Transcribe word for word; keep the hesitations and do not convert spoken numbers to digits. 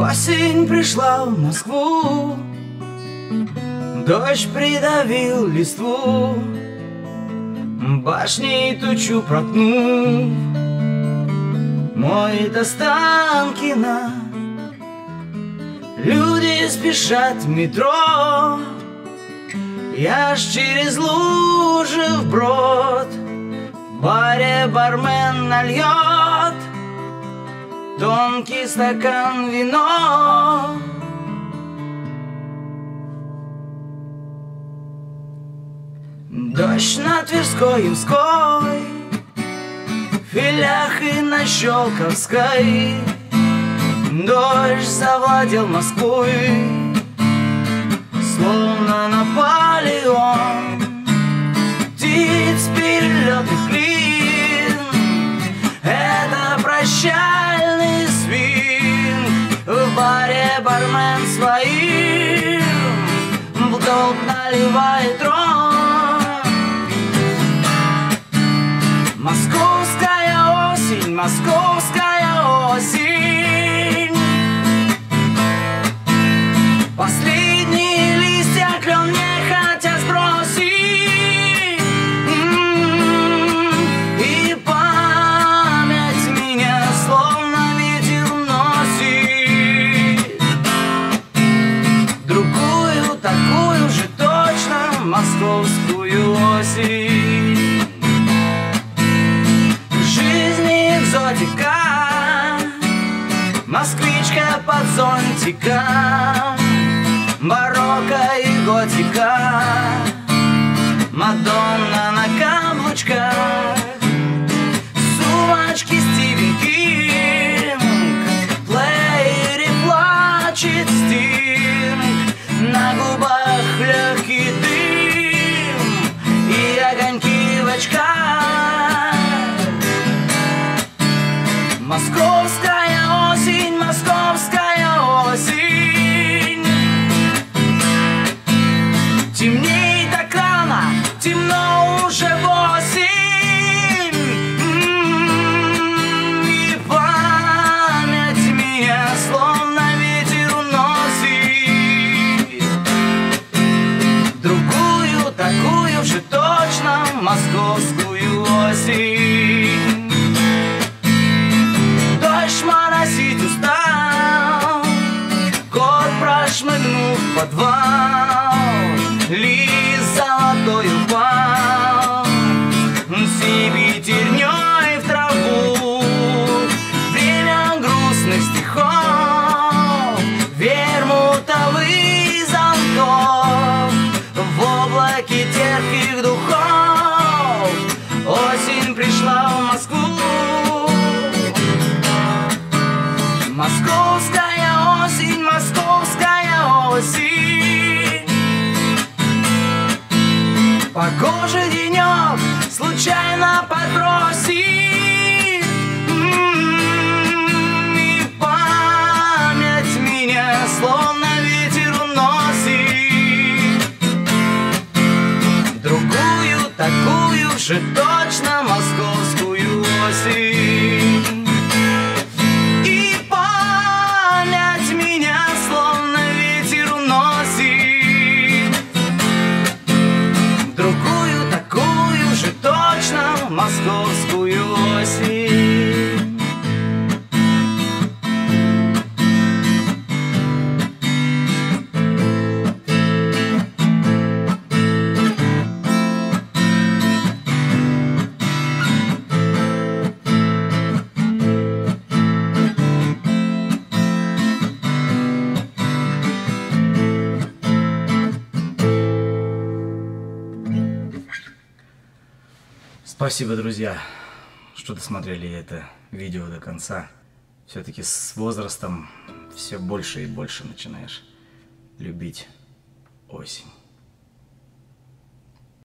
Осень пришла в Москву, дождь придавил листву, башней тучу проткнув, моет Останкино. Люди спешат в метро, я ж через лужи вброд. В баре бармен нальет тонкий стакан вино. Дождь на Тверской, Ямской, в филях и на Щелковской. Дождь завладел Москвой, словно Наполеон. Птиц перелетный клин — это прощальный свинг. В баре бармен своим в долг наливает ром. Московская осень, московская осень, последние листья клен не хотят сбросить. И память меня словно ветер носит. Другую, такую же точно московскую осень. Жизни экзотика, москвичка под зонтиком, барокко и готика, Мадонна на каблучках, сумочки Стивен Кинг, в плеере плачет Стинг, на губах легкий дым и огоньки в очках. Московская осень, московская осень, темнеет так рано, темно уже восемь. И память меня словно ветер уносит. Другую, такую же точно московскую осень. Дождь моросить устал, кот прошмыгнул в подвал, лист золотой упал себе тернёй в траву. Время грустных стихов, вермутовый зонтов, в облаке терпких духов осень пришла в Москву. Московская осень, московская осень, погожий денек случайно подбросит. И память меня словно ветер уносит. Другую, такую же точно московскую осень. Московскую осень. Спасибо, друзья, что досмотрели это видео до конца. Все-таки с возрастом все больше и больше начинаешь любить осень.